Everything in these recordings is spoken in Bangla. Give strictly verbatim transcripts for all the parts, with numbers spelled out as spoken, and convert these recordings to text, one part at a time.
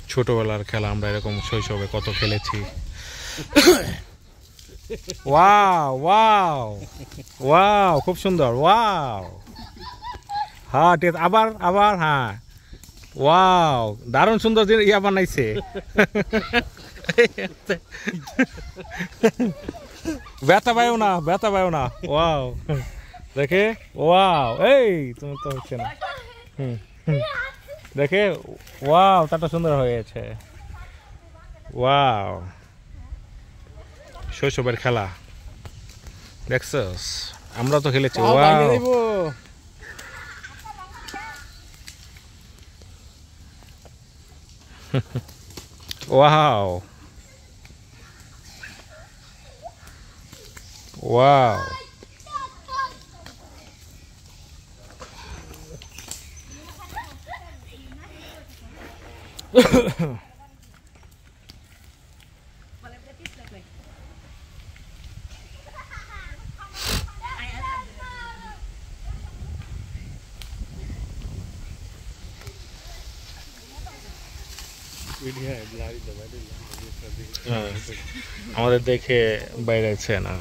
ছোটবেলার খেলা আমরা এরকম শৈশবে কত খেলেছি। ওয়াও ওয়াও ওয়াও খুব সুন্দর ওয়াও। হ্যাঁ ঠিক আছে আবার আবার হ্যাঁ ওয়াও দারুণ সুন্দর ইয়া বানাইছে। ব্যথা পাইও না ব্যথা পাইও না ওয়াও দেখে ওয়াও এই তুমি তো হচ্ছে না হুম দেখে ওয়াও তাটা সুন্দর হয়েছে ওয়াও শৈশবের খেলা দেখছস আমরা তো খেলেছি ওয়াও ওয়াও ওয়াও আমাদের দেখে বাইরেছে না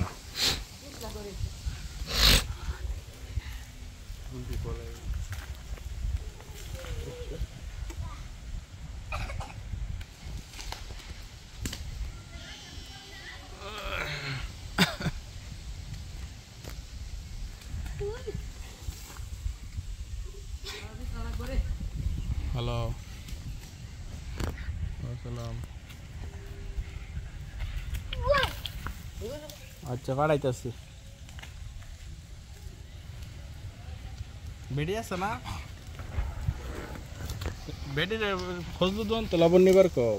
হ্যালো আচ্ছা বাড়াইতেছি বেডি আছে না বেডির ফজলু দোন তো লবণ নিবার কও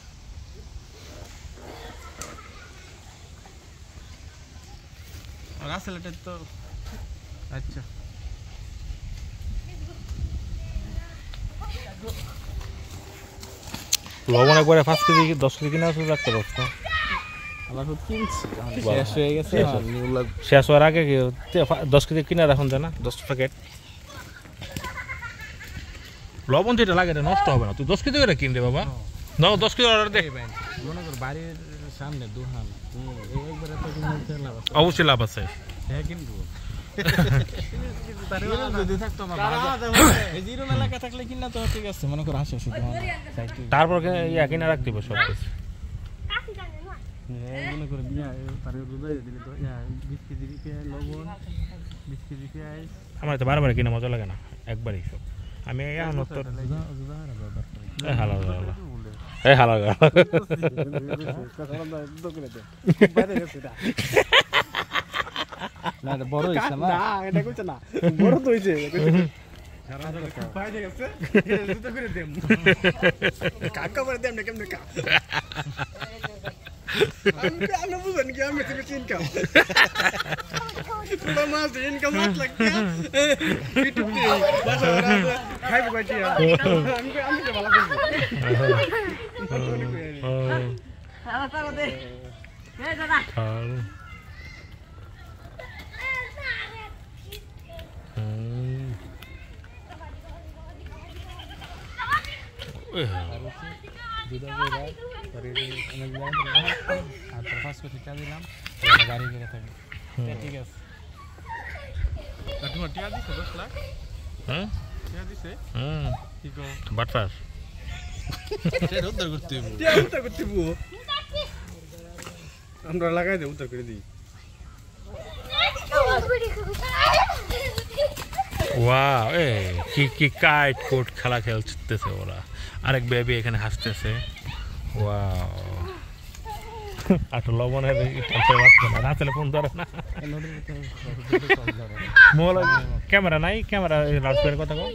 আসলে এটা তো আচ্ছা লবণ একবারে পাঁচ কেজি দশ কেজি কিনা আছে রাখতে পারছো শেষ হয়ে গেছে শেষ হওয়ার আগে দশ কেজি কিনা রাখুন যায় না দশ প্যাকেট লবণ যেটা লাগে এটা নষ্ট হবে না তুই দশ কেজি করে কিনবে বাবা না দশ কেজি অর্ডার দে মনে কর বাড়ির সামনে দোকান অবশ্যই লাভ আছে হ্যাঁ কিনবো তারপর ইয়া কিনা রাখতে হবে সব কিছু আমার তো বারবার কিনা মজা লাগে না একবারই সব আমি হালা এই হালা না বড় হইছে না এটা কইছ না বড় তো হইছে বাইরে গেছে জুতো করে দেম কাকা করে দেম না কেমনে কা আমি আমি বুঝেন কি আমি তো ইনকাম পুরো মাস ইনকাম মাস লাগছে ইউটিউব তে বাসা খাইব বাইটিয়া আমি আমি তো ভালো করব হ্যাঁ তারা দে এই দাদা আমরা লাগাই দেব উত্তর করে দিই ওয়াও এ কি কি কাইট কোট খেলা খেলতেছে ওরা আরেক বেবি এখানে হাসতেছে ওয়াও আটো লবণের টেনশন লাগছে না রাতেলে ফোন ধরে না মোবাইল ক্যামেরা নাই ক্যামেরা লাউডস্পিকার কথা কও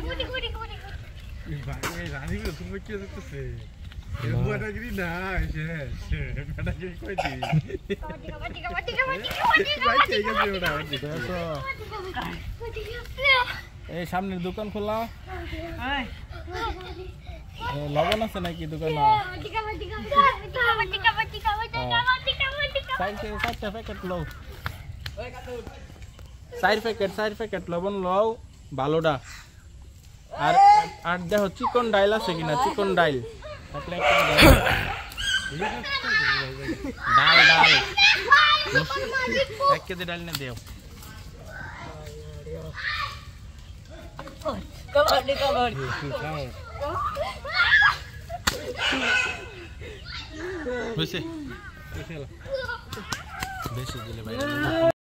ভাই রাজীব তুমি কি দেখতেছে এর বড়গিরি না সে বড়গিরি কই দি বাটিকা বাটিকা বাটিকা বাটিকা ভাই কে গেছে ওটা এই সামনের দোকান খোলা এই লবণ আছে নাকি দোকানে বাটিকা বাটিকা বাটিকা বাটিকা বাটিকা বাটিকা বাটিকা সাইড সাইডটা প্যাকেট লও ওই কাটো সাইড প্যাকেট সাইড প্যাকেট লবণ লও ভালোটা আর আর দেখো চিকন ডাইল আছে কিনা চিকন ডাইল डाल डाल एक केजी डालने दे कबड्डी कबड्डी बेसी बेसी दिले भाइ